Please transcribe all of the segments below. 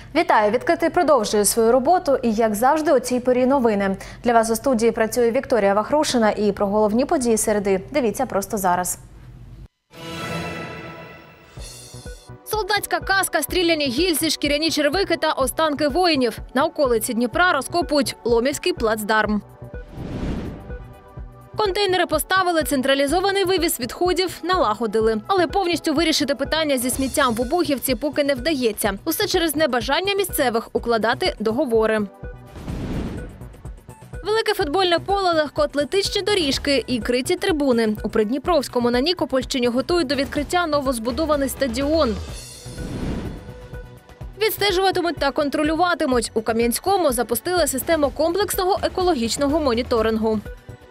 Вітаю! Відкритий продовжує свою роботу і, як завжди, у цій порі новини. Для вас у студії працює Вікторія Вахрушина і про головні події середи дивіться просто зараз. Солдатська казка, стріляні гільзи, шкіряні червики та останки воїнів. На околиці Дніпра розкопують Ломівський плацдарм. Контейнери поставили, централізований вивіз відходів налагодили. Але повністю вирішити питання зі сміттям в Обухівці поки не вдається. Усе через небажання місцевих укладати договори. Велике футбольне поле, легкоатлетичні доріжки і криті трибуни. У Придніпровському на Нікопольщині готують до відкриття новозбудований стадіон. Відстежуватимуть та контролюватимуть. У Кам'янському запустили систему комплексного екологічного моніторингу.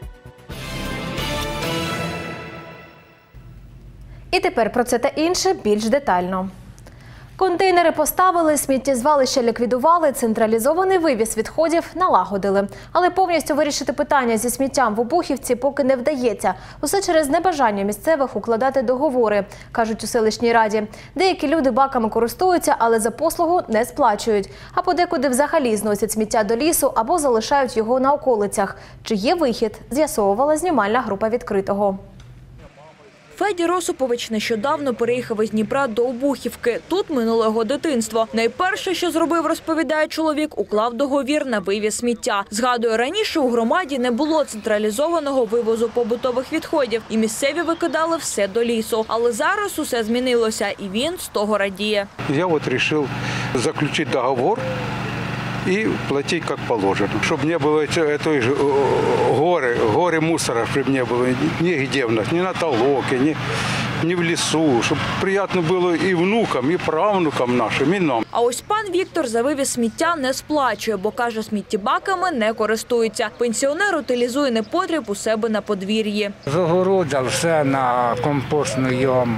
І тепер про це та інше більш детально. Контейнери поставили, сміттєзвалища ліквідували, централізований вивіз відходів налагодили. Але повністю вирішити питання зі сміттям в Обухівці поки не вдається. Усе через небажання місцевих укладати договори, кажуть у селищній раді. Деякі люди баками користуються, але за послугу не сплачують. А подекуди взагалі зносять сміття до лісу або залишають його на околицях. Чи є вихід, з'ясовувала знімальна група «Відкритого». Федір Осипович нещодавно переїхав із Дніпра до Обухівки. Тут минуло його дитинство. Найперше, що зробив, розповідає чоловік, уклав договір на вивіз сміття. Згадує, раніше у громаді не було централізованого вивозу побутових відходів, і місцеві викидали все до лісу. Але зараз усе змінилося, і він з того радіє. Я вирішив заключити договор и платить как положено. Чтобы не было той же горы мусора, чтобы не было нигде в нас, ни на толоке, ни в лесу, чтобы приятно было и внукам, и правнукам нашим, и нам. А ось пан Віктор за вивіз сміття не сплачує, бо, каже, сміттєбаками не користується. Пенсіонер утилізує непотріб у себе на подвір'ї. Загородив все на компостну яму.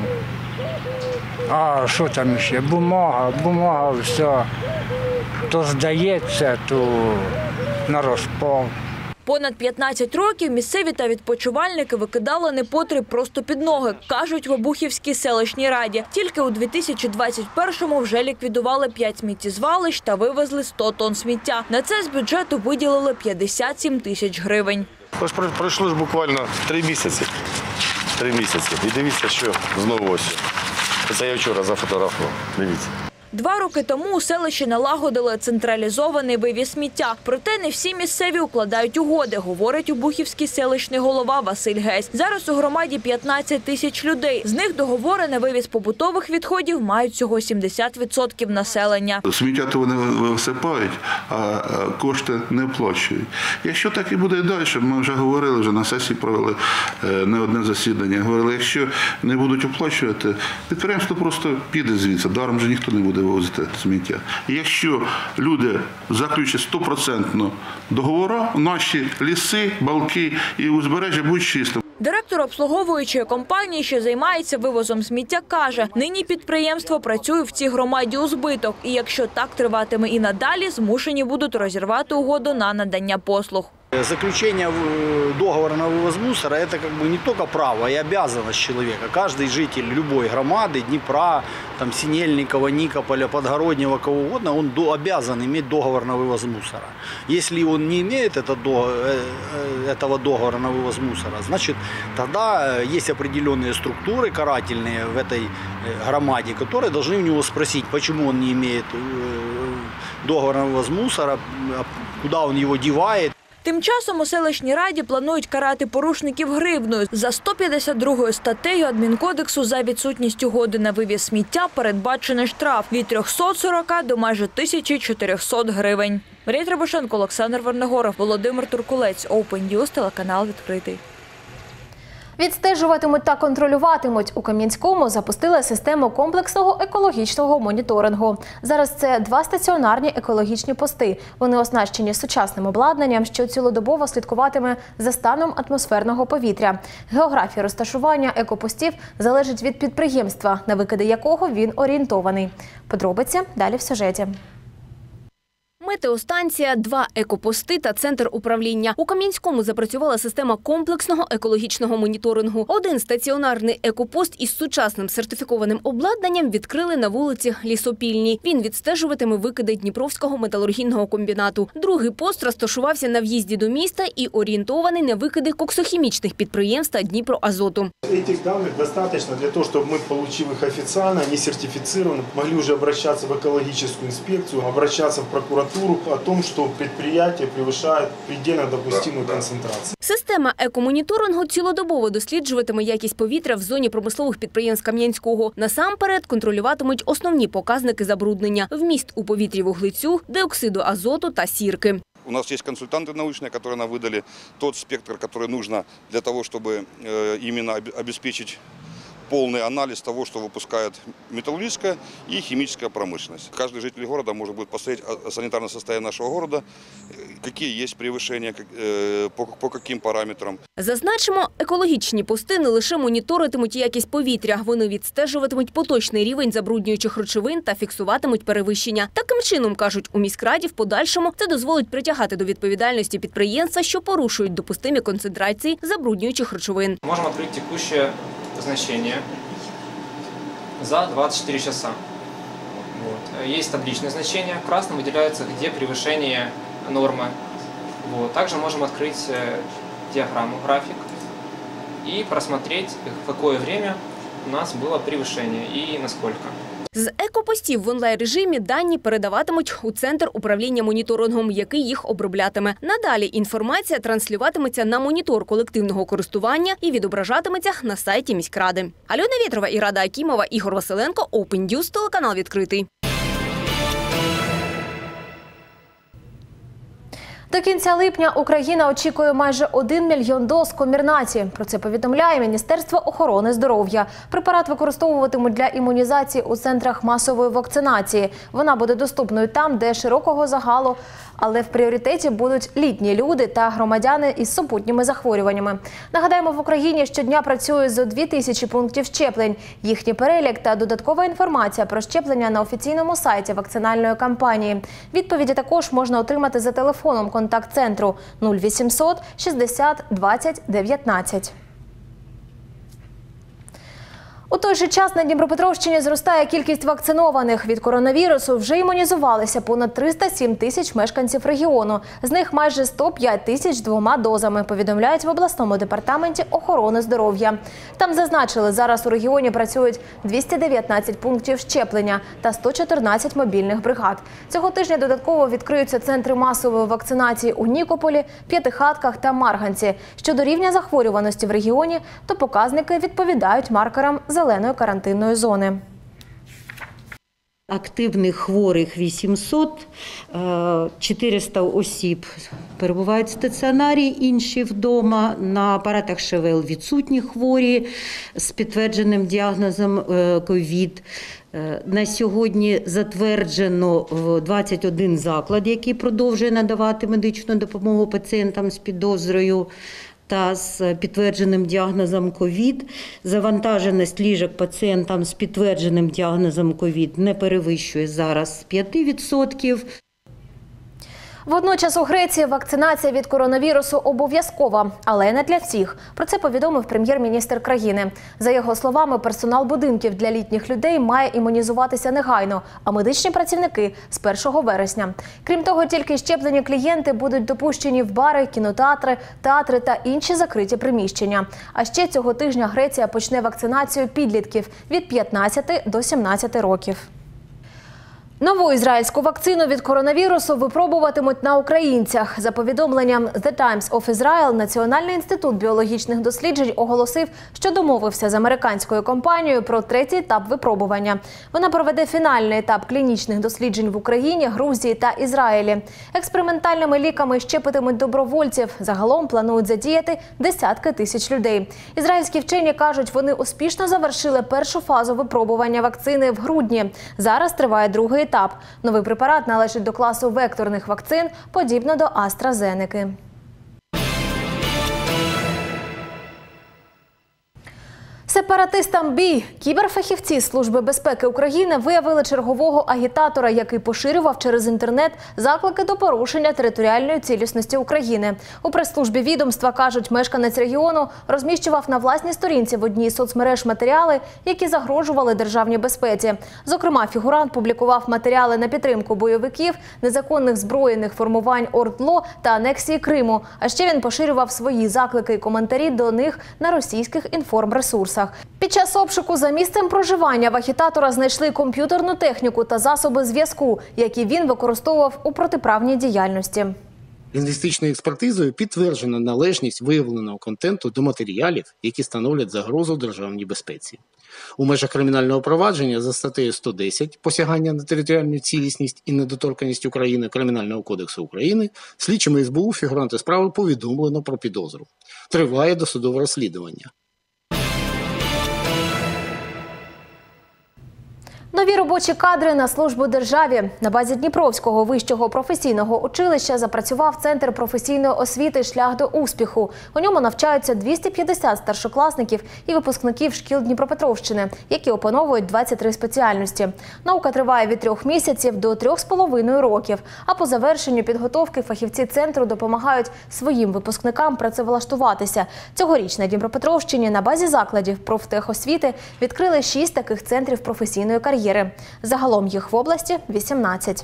А що там ще? Бумага, все. То здається, то на розпал. Понад 15 років місцеві та відпочивальники викидали непотріб просто під ноги, кажуть в Обухівській селищній раді. Тільки у 2021-му вже ліквідували 5 сміттєзвалищ та вивезли 100 тонн сміття. На це з бюджету виділили 57 тисяч гривень. Ось пройшло ж буквально 3 місяці. 3 місяці. І дивіться, що знову ось. Це я вчора зафотографував. Дивіться. 2 роки тому у селищі налагодили централізований вивіз сміття. Проте не всі місцеві укладають угоди, говорить обухівський селищний голова Василь Гесь. Зараз у громаді 15 тисяч людей. З них договори на вивіз побутових відходів мають всього 70% населення. Сміття то вони висипають, а кошти не оплачують. Якщо так і буде далі, ми вже говорили, вже на сесії провели не одне засідання, говорили, якщо не будуть оплачувати, підприємство просто піде звідси, даром вже ніхто не буде вивозити сміття. І якщо люди заключать 100% договори, наші ліси, балки і узбережжя будуть чистими. Директор обслуговуючої компанії, що займається вивозом сміття, каже, нині підприємство працює в цій громаді у збиток. І якщо так триватиме і надалі, змушені будуть розірвати угоду на надання послуг. Заключение договора на вывоз мусора – это как бы не только право и обязанность человека. Каждый житель любой громады, Днепра, там, Синельникова, Никополя, Подгороднего, кого угодно, он обязан иметь договор на вывоз мусора. Если он не имеет этого договора на вывоз мусора, значит, тогда есть определенные структуры карательные в этой громаде, которые должны у него спросить, почему он не имеет договора на вывоз мусора, куда он его девает. Тим часом у селищній раді планують карати порушників гривною. За 152 статтею Адмінкодексу за відсутність угоди на вивіз сміття передбачений штраф від 340 до майже 1400 гривень. Марія Требушенко, Олександр Вернегоров, Володимир Туркулець, Open News, телеканал «Відкритий». Відстежуватимуть та контролюватимуть. У Кам'янському запустили систему комплексного екологічного моніторингу. Зараз це 2 стаціонарні екологічні пости. Вони оснащені сучасним обладнанням, що цілодобово слідкуватиме за станом атмосферного повітря. Географія розташування екопостів залежить від підприємства, на викиди якого він орієнтований. Подробиці далі в сюжеті. Метеостанція, 2 екопости та центр управління. У Кам'янському запрацювала система комплексного екологічного моніторингу. Один стаціонарний екопост із сучасним сертифікованим обладнанням відкрили на вулиці Лісопільній. Він відстежуватиме викиди Дніпровського металургійного комбінату. Другий пост розташувався на в'їзді до міста і орієнтований на викиди коксохімічних підприємств та Дніпроазоту. Этих данных достаточно для того, чтобы мы, получив их официально, они сертифицированы, могли уже обращаться в экологическую инспекцию, обращаться в прокуратуру о том, что предприятие превышает предельно допустимую концентрацию. Система екомоніторингу цілодобово досліджуватиме якість повітря в зоні промислових підприємств Кам'янського. Насамперед контролюватимуть основні показники забруднення – вміст у повітрі вуглецю, диоксиду азоту та сірки. У нас есть консультанты научные, которые нам выдали тот спектр, который нужно для того, чтобы именно обеспечить полный анализ того, что выпускает металлургическая и химическая промышленность. Каждый житель города может будет посмотреть санитарное состояние нашего города, какие есть превышения, по каким параметрам. Зазначимо, екологічні пости не лише моніторитимуть якість повітря, вони відстежуватимуть поточний рівень забруднюючих речовин та фіксуватимуть перевищення. Таким чином, кажуть у міськраді, в подальшому це дозволить притягати до відповідальності підприємства, що порушують допустимі концентрації забруднюючих речовин. Можемо відкрити текущее значение за 24 часа. Есть табличное значение, красным выделяется, где превышение нормы. Также можем открыть диаграмму, график и просмотреть, в какое время у нас было превышение и насколько. З екопостів в онлайн-режимі дані передаватимуть у центр управління моніторингом, який їх оброблятиме. Надалі інформація транслюватиметься на монітор колективного користування і відображатиметься на сайті міськради. Альона Вєтрова, Ірада Акімова, Ігор Василенко, Open News, телеканал «Відкритий». До кінця липня Україна очікує майже 1 мільйон доз Комірнаті. Про це повідомляє Міністерство охорони здоров'я. Препарат використовуватимуть для імунізації у центрах масової вакцинації. Вона буде доступною там, де широкого загалу, але в пріоритеті будуть літні люди та громадяни із супутніми захворюваннями. Нагадаємо, в Україні щодня працює зо 2000 пунктів щеплень. Їхній перелік та додаткова інформація про щеплення на офіційному сайті вакцинальної кампанії. Відповіді також можна отримати за телефоном контакт-центру 0800 60 20 19. У той же час на Дніпропетровщині зростає кількість вакцинованих. Від коронавірусу вже імунізувалися понад 307 тисяч мешканців регіону. З них майже 105 тисяч 2 дозами, повідомляють в обласному департаменті охорони здоров'я. Там зазначили, зараз у регіоні працюють 219 пунктів щеплення та 114 мобільних бригад. Цього тижня додатково відкриються центри масової вакцинації у Нікополі, П'ятихатках та Марганці. Щодо рівня захворюваності в регіоні, то показники відповідають маркерам зеленої карантинної зони. Активних хворих 800, 400 осіб перебувають в стаціонарі, інші вдома. На апаратах ШВЛ відсутні хворі з підтвердженим діагнозом ковід. На сьогодні затверджено 21 заклад, який продовжує надавати медичну допомогу пацієнтам з підозрою та з підтвердженим діагнозом ковід. Завантаженість ліжок пацієнтам з підтвердженим діагнозом ковід не перевищує зараз 5%. Водночас у Греції вакцинація від коронавірусу обов'язкова, але не для всіх. Про це повідомив прем'єр-міністр країни. За його словами, персонал будинків для літніх людей має імунізуватися негайно, а медичні працівники – з 1 вересня. Крім того, тільки щеплені клієнти будуть допущені в бари, кінотеатри, театри та інші закриті приміщення. А ще цього тижня Греція почне вакцинацію підлітків від 15 до 17 років. Нову ізраїльську вакцину від коронавірусу випробуватимуть на українцях. За повідомленням The Times of Israel, Національний інститут біологічних досліджень оголосив, що домовився з американською компанією про 3-й етап випробування. Вона проведе фінальний етап клінічних досліджень в Україні, Грузії та Ізраїлі. Експериментальними ліками щепитимуть добровольців. Загалом планують задіяти десятки тисяч людей. Ізраїльські вчені кажуть, вони успішно завершили першу фазу випробування вакцини в грудні. Зараз триває другий етап. Новий препарат належить до класу векторних вакцин, подібно до Сепаратистам бій! Кіберфахівці Служби безпеки України виявили чергового агітатора, який поширював через інтернет заклики до порушення територіальної цілісності України. У прес-службі відомства кажуть, мешканець регіону розміщував на власній сторінці в одній з соцмереж матеріали, які загрожували державній безпеці. Зокрема, фігурант публікував матеріали на підтримку бойовиків, незаконних збройних формувань ОРДЛО та анексії Криму. А ще він поширював свої заклики і коментарі до них на російських інформресурсах. Під час обшуку за місцем проживання в агітатора знайшли комп'ютерну техніку та засоби зв'язку, які він використовував у протиправній діяльності. Лінгвістичною експертизою підтверджено належність виявленого контенту до матеріалів, які становлять загрозу державній безпеці. У межах кримінального провадження за статтею 110 «Посягання на територіальну цілісність і недоторканність України» Кримінального кодексу України слідчими СБУ фігуранти справи повідомлено про підозру. Триває досудове розслідування. Нові робочі кадри на службу державі. На базі Дніпровського вищого професійного училища запрацював Центр професійної освіти «Шлях до успіху». У ньому навчаються 250 старшокласників і випускників шкіл Дніпропетровщини, які опановують 23 спеціальності. Наука триває від 3 місяців до 3,5 років. А по завершенню підготовки фахівці центру допомагають своїм випускникам працевлаштуватися. Цьогоріч на Дніпропетровщині на базі закладів профтехосвіти відкрили 6 таких центрів професійної кар'єри. Загалом їх в области 18.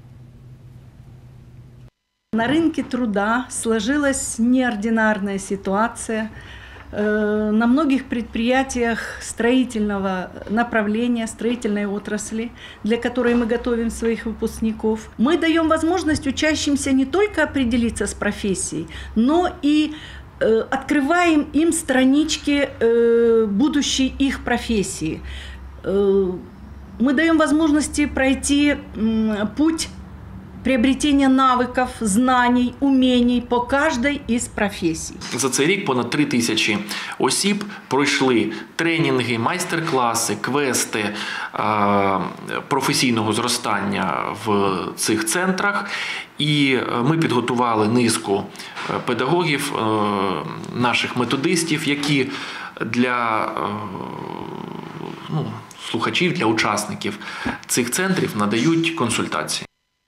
На рынке труда сложилась неординарная ситуация. На многих предприятиях строительного направления, строительной отрасли, для которой мы готовим своих выпускников, мы даем возможность учащимся не только определиться с профессией, но и открываем им странички будущей их профессии. Мы даем возможности пройти путь приобретения навыков, знаний, умений по каждой из профессий. За цей рік понад 3 тисячі осіб пройшли тренінги, майстер-класи, квести професійного зростання в цих центрах. І ми підготували низку педагогів, наших методистів, які для слухачів, для учасників цих центрів надають консультації.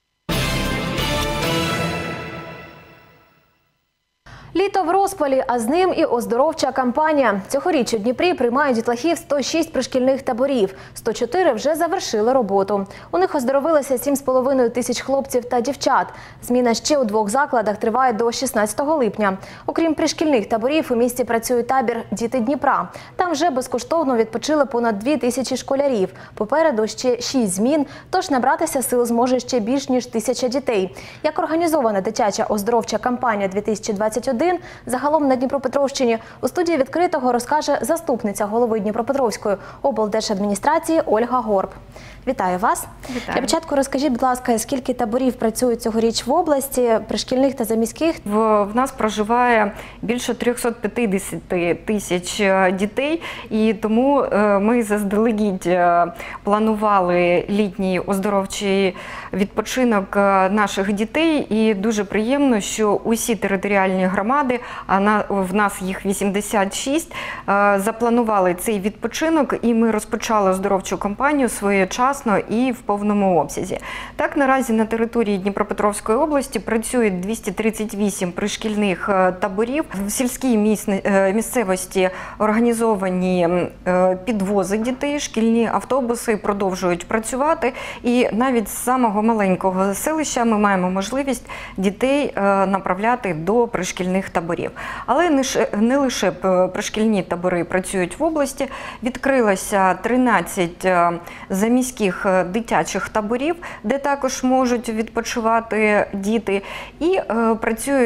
Літо в розпалі, а з ним і оздоровча кампанія. Цьогоріч у Дніпрі приймають дітлахів 106 пришкільних таборів. 104 вже завершили роботу. У них оздоровилося 7,5 тисяч хлопців та дівчат. Зміна ще у 2 закладах триває до 16 липня. Окрім пришкільних таборів, у місті працює табір «Діти Дніпра». Там вже безкоштовно відпочили понад 2 тисячі школярів. Попереду ще 6 змін, тож набратися сил зможе ще більш ніж 1000 дітей. Як організована дитяча оздоровча кампанія 2021, загалом на Дніпропетровщині, у студії «Відкритого» розкаже заступниця голови Дніпропетровської облдержадміністрації Ольга Горб. Вітаю вас. Вітаю. Для початку розкажіть, будь ласка, скільки таборів працюють цьогоріч в області, пришкільних та заміських? В нас проживає більше 350 тисяч дітей, і тому ми заздалегідь планували літній оздоровчий відпочинок наших дітей. І дуже приємно, що усі територіальні громади, а в нас їх 86, запланували цей відпочинок, і ми розпочали оздоровчу кампанію своєчасно і в повному обсязі. Так, наразі на території Дніпропетровської області працюють 238 пришкільних таборів. В сільській місцевості організовані підвози дітей, шкільні автобуси продовжують працювати. І навіть з самого маленького селища ми маємо можливість дітей направляти до пришкільних таборів. Але не лише пришкільні табори працюють в області. Відкрилося 13 заміських дитячих таборів, де також можуть відпочивати діти. І працює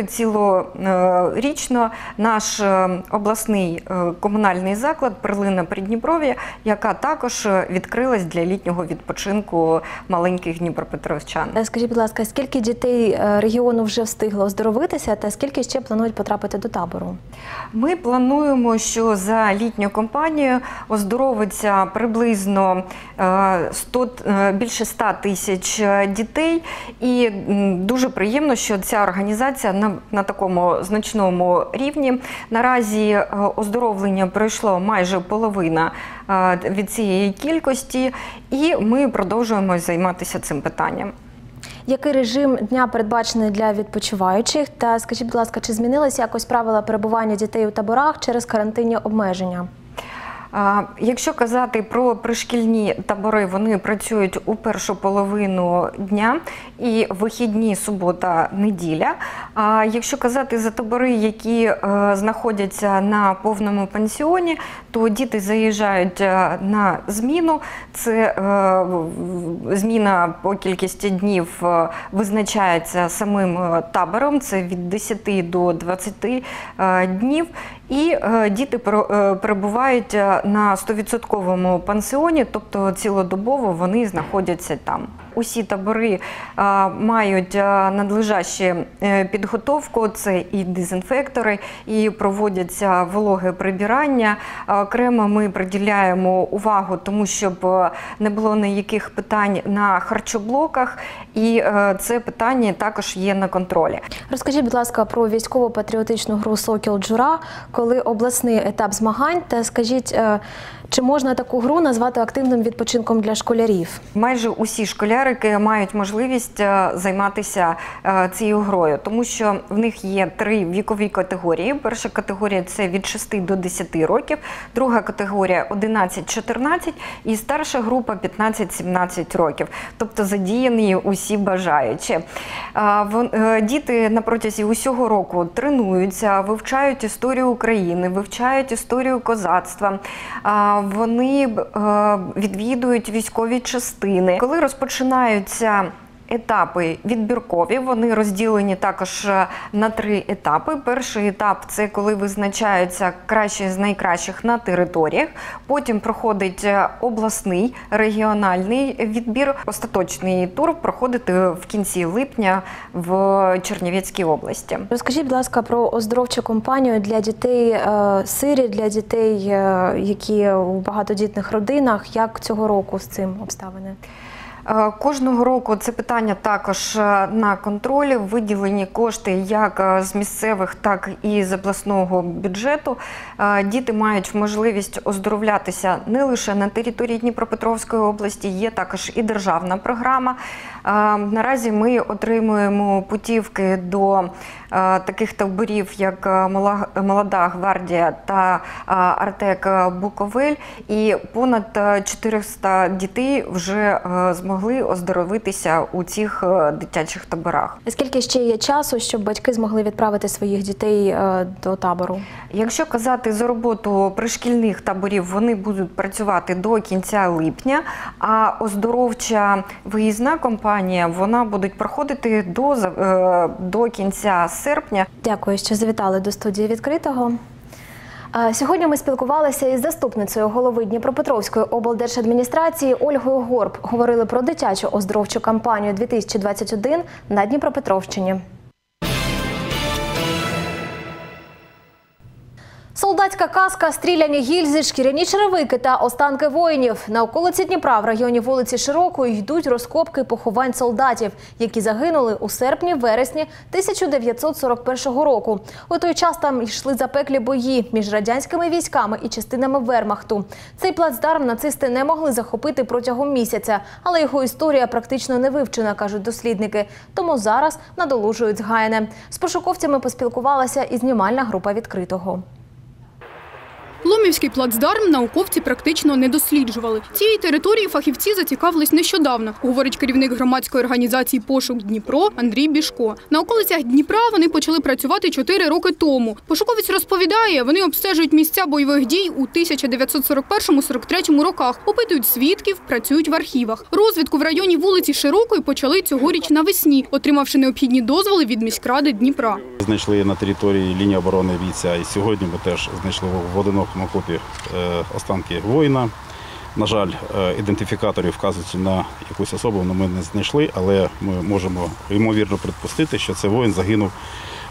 цілорічно наш обласний комунальний заклад «Перлина Придніпров'я», яка також відкрилась для літнього відпочинку маленьких дніпропетровчан. Скажіть, будь ласка, скільки дітей регіону вже встигло оздоровитися та скільки ще планують потрапити до табору? Ми плануємо, що за літню кампанію оздоровиться приблизно більше 100 тисяч дітей. І дуже приємно, що ця організація на такому значному рівні. Наразі оздоровлення пройшло майже половина від цієї кількості, і ми продовжуємо займатися цим питанням. Який режим дня передбачений для відпочиваючих? Та скажіть, будь ласка, чи змінилися якось правила перебування дітей у таборах через карантинні обмеження? Якщо казати про пришкільні табори, вони працюють у першу половину дня і вихідні, субота, неділя. А якщо казати за табори, які знаходяться на повному пансіоні, то діти заїжджають на зміну. Це зміна по кількості днів визначається самим табором, це від 10 до 20 днів. І діти перебувають на 100% пансіоні, тобто цілодобово вони знаходяться там. Усі табори мають надлежащу підготовку, це і дезінфектори, і проводяться вологе прибирання. Окремо ми приділяємо увагу тому, щоб не було ніяких питань на харчоблоках, і це питання також є на контролі. Розкажіть, будь ласка, про військово-патріотичну гру «Сокіл Джура», коли обласний етап змагань, та скажіть, чи можна таку гру назвати активним відпочинком для школярів? Майже усі школярики мають можливість займатися цією грою, тому що в них є 3 вікові категорії. Перша категорія – це від 6 до 10 років, друга категорія – 11-14 і старша група – 15-17 років. Тобто задіяні усі бажаючі. Діти на протязі усього року тренуються, вивчають історію України, вивчають історію козацтва. Вони відвідують військові частини. Коли розпочинаються етапи відбіркові, вони розділені також на 3 етапи. Перший етап – це коли визначаються кращі з найкращих на територіях. Потім проходить обласний, регіональний відбір. Остаточний тур проходить в кінці липня в Чернівецькій області. Розкажіть, будь ласка, про оздоровчу кампанію для дітей-сиріт, для дітей, які у багатодітних родинах. Як цього року з цим обставини? Кожного року це питання також на контролі, виділені кошти як з місцевих, так і з обласного бюджету. Діти мають можливість оздоровлятися не лише на території Дніпропетровської області, є також і державна програма. Наразі ми отримуємо путівки до таких таборів, як «Молода гвардія» та «Артек Буковель», і понад 400 дітей вже змогли оздоровитися у цих дитячих таборах. Скільки ще є часу, щоб батьки змогли відправити своїх дітей до табору? Якщо казати за роботу пришкільних таборів, вони будуть працювати до кінця липня, а оздоровча виїзна кампанія, вона буде проходити до кінця серпня. Дякую, що завітали до студії «Відкритого». Сьогодні ми спілкувалися із заступницею голови Дніпропетровської облдержадміністрації Ольгою Горб. Говорили про дитячу оздоровчу кампанію 2021 на Дніпропетровщині. Солдатська каска, стріляні гільзи, шкіряні черевики та останки воїнів. На околиці Дніпра в районі вулиці Широкої йдуть розкопки поховань солдатів, які загинули у серпні-вересні 1941 року. У той час там йшли запеклі бої між радянськими військами і частинами вермахту. Цей плацдарм нацисти не могли захопити протягом місяця, але його історія практично не вивчена, кажуть дослідники. Тому зараз надолужують згаяне. З пошуковцями поспілкувалася і знімальна група «Відкритого». Ломівський плацдарм науковці практично не досліджували. Цієї території фахівці зацікавились нещодавно, говорить керівник громадської організації «Пошук Дніпро» Андрій Бішко. На околицях Дніпра вони почали працювати 4 роки тому. Пошуковець розповідає, вони обстежують місця бойових дій у 1941-43 роках, опитують свідків, працюють в архівах. Розвідку в районі вулиці Широкої почали цьогоріч навесні, отримавши необхідні дозволи від міськради Дніпра. Знайшли на території лінії оборони Війця, і сьогодні ми теж знайшли в одинокому окопі останки воїна. На жаль, ідентифікаторів вказують на якусь особу, ми не знайшли, але ми можемо ймовірно припустити, що цей воїн загинув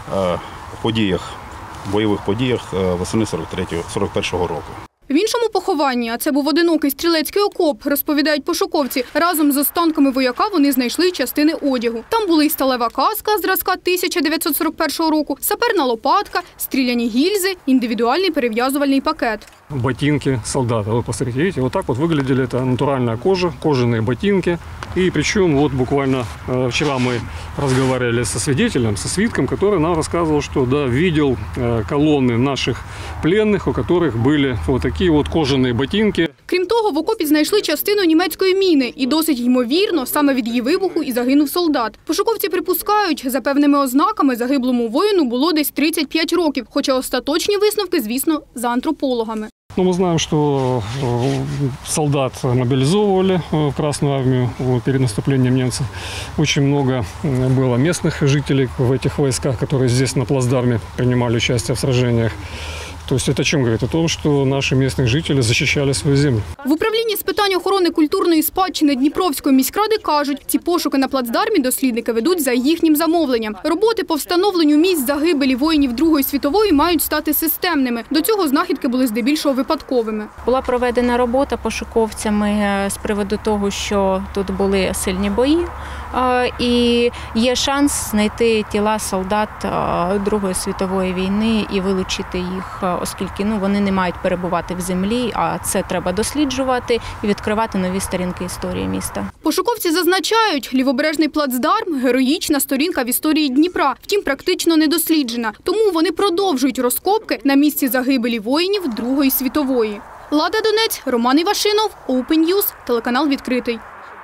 в бойових подіях восени 41-го року. В іншому похованні похованні, а це був одинокий стрілецький окоп, розповідають пошуковці. Разом з останками вояка вони знайшли частини одягу. Там були й сталева каска зразка 1941 року, саперна лопатка, стріляні гільзи, індивідуальний перев'язувальний пакет. Ботинки солдата. Вот посмотрите, видите, вот так вот выглядели. Это натуральная кожа, кожаные ботинки. И причем вот буквально вчера мы разговаривали со свидетелем, со свидком, который нам рассказывал, что да, видел колонны наших пленных, у которых были вот такие вот кожаные ботинки. Крім того, в окопі знайшли частину німецької міни. І досить ймовірно, саме від її вибуху і загинув солдат. Пошуковці припускають, за певними ознаками загиблому воїну було десь 35 років. Хоча остаточні висновки, звісно, за антропологами. Но мы знаем, что солдат мобилизовывали в Красную армию перед наступлением немцев. Очень много было местных жителей в этих войсках, которые здесь на плацдарме принимали участие в сражениях. То есть это о чем говорит? О том, что наши местные жители защищали свою землю. В управлінні з питань охорони культурної спадщини Дніпровської міськради кажуть, ці пошуки на плацдармі дослідники ведуть за їхнім замовленням. Роботи по встановленню місць загибелі воїнів Другої світової мають стати системними. До цього знахідки були здебільшого випадковими. Була проведена робота пошуковцями з приводу того, що тут були сильні бої. І є шанс знайти тіла солдат Другої світової війни і вилучити їх, оскільки вони не мають перебувати в землі, а це треба досліджувати і відкривати нові сторінки історії міста. Пошуковці зазначають, лівобережний плацдарм – героїчна сторінка в історії Дніпра, втім практично не досліджена. Тому вони продовжують розкопки на місці загибелі воїнів Другої світової. Лада Донець, Роман Івашинов, Open News, телеканал «Відкритий».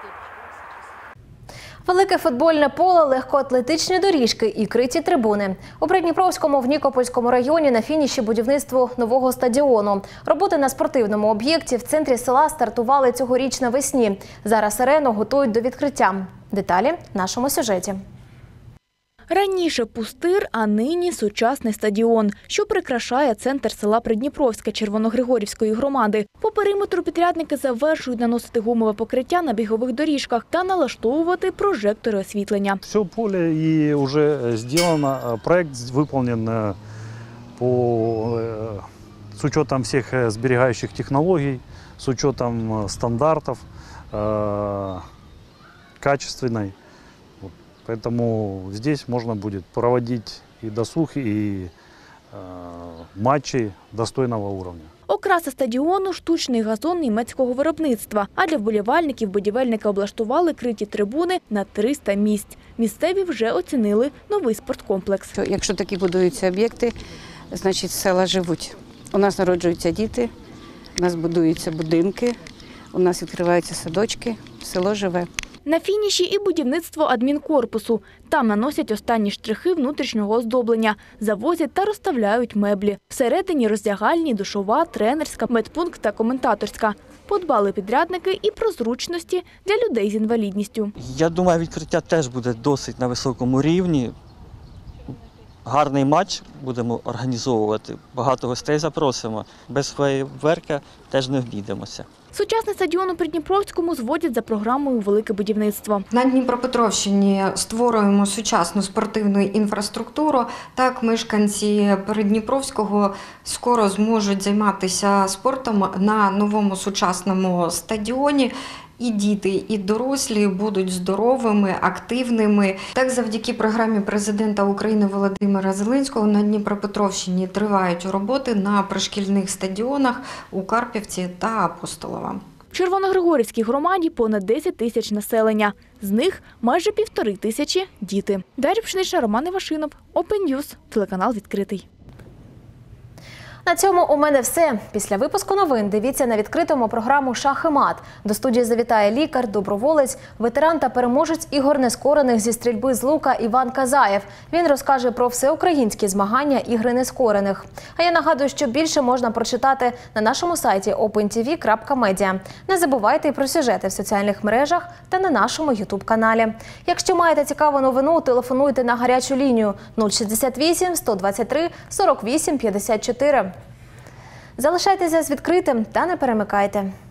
Велике футбольне поле, легкоатлетичні доріжки і криті трибуни. У Придніпровському в Нікопольському районі на фініші будівництво нового стадіону. Роботи на спортивному об'єкті в центрі села стартували цьогоріч навесні. Зараз арену готують до відкриття. Деталі в нашому сюжеті. Раніше пустир, а нині сучасний стадіон, що прикрашає центр села Придніпровське Червоногригорівської громади. По периметру підрядники завершують наносити гумове покриття на бігових доріжках та налаштовувати прожектори освітлення. Все поле і вже зроблено, проект виконаний з учетом всіх зберігаючих технологій, з учетом стандартів, качественної. Поэтому здесь можно будет проводить и досуг, и матчі достойного уровня. Окраса стадіону – штучний газон німецького виробництва. А для вболівальників будівельники облаштували криті трибуни на 300 місць. Місцеві вже оцінили новий спорткомплекс. Якщо такі будуються об'єкти, значить села живуть. У нас народжуються діти, у нас будуються будинки, у нас відкриваються садочки, село живе. На фініші і будівництво адмінкорпусу. Там наносять останні штрихи внутрішнього оздоблення, завозять та розставляють меблі. Всередині роздягальні, душова, тренерська, медпункт та коментаторська. Подбали підрядники і про зручності для людей з інвалідністю. Я думаю, відкриття теж буде досить на високому рівні. Гарний матч будемо організовувати, багато гостей запросимо. Без феєрверка теж не обійдемося. Сучасний стадіон у Придніпровському зводять за програмою «Велике будівництво». На Дніпропетровщині створюємо сучасну спортивну інфраструктуру. Так, мешканці Придніпровського скоро зможуть займатися спортом на новому сучасному стадіоні. І діти, і дорослі будуть здоровими, активними. Так, завдяки програмі президента України Володимира Зеленського на Дніпропетровщині тривають роботи на пришкільних стадіонах у Карпівці та Апостолова. В Червоногригорівській громаді понад 10 тисяч населення. З них майже 1500 – діти. Дар'я Пшенична, Роман Івашинов, Open News, телеканал «Відкритий». На цьому у мене все. Після випуску новин дивіться на відкритому програму «Шах і мат». До студії завітає лікар, доброволець, ветеран та переможець ігор нескорених зі стрільби з лука Іван Казаєв. Він розкаже про всеукраїнські змагання ігри нескорених. А я нагадую, що більше можна прочитати на нашому сайті opentv.media. Не забувайте і про сюжети в соціальних мережах та на нашому YouTube-каналі. Якщо маєте цікаву новину, телефонуйте на гарячу лінію 068 123 48 54. Залишайтеся з відкритим та не перемикайте.